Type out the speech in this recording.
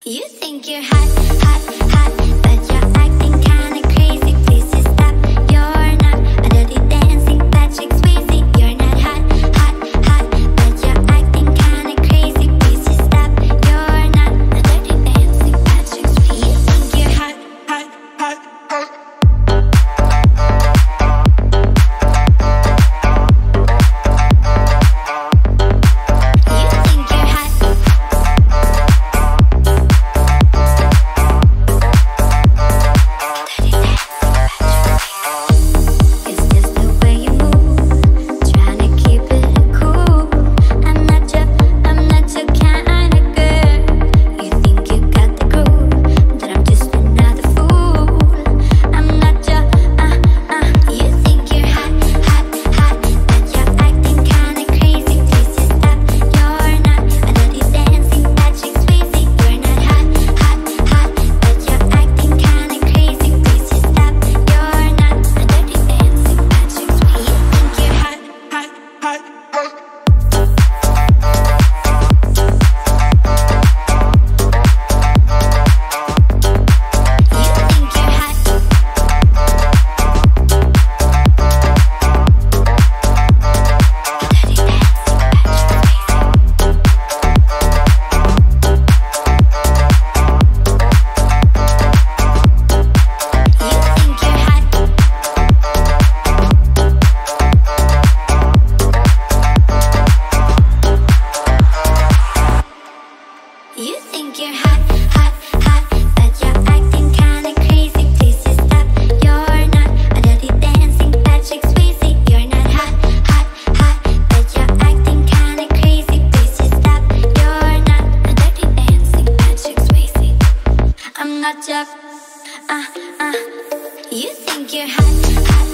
You think you're hot, hot, hot, but you're acting kinda crazy. Please just stop, you're not a dirty dancing Patrick Swayze. You're not hot, hot, hot, but you're acting kinda crazy. Please just stop, you're not a dirty dancing Patrick Swayze. You think you're hot, hot, hot, hot. You think you're hot, hot, hot, but you're acting kinda crazy. Please just stop, you're not a dirty dancing Patrick Swayze. You're not hot, hot, hot, but you're acting kinda crazy. Please just stop, you're not a dirty dancing Patrick Swayze. I'm not your, You think you're hot, hot.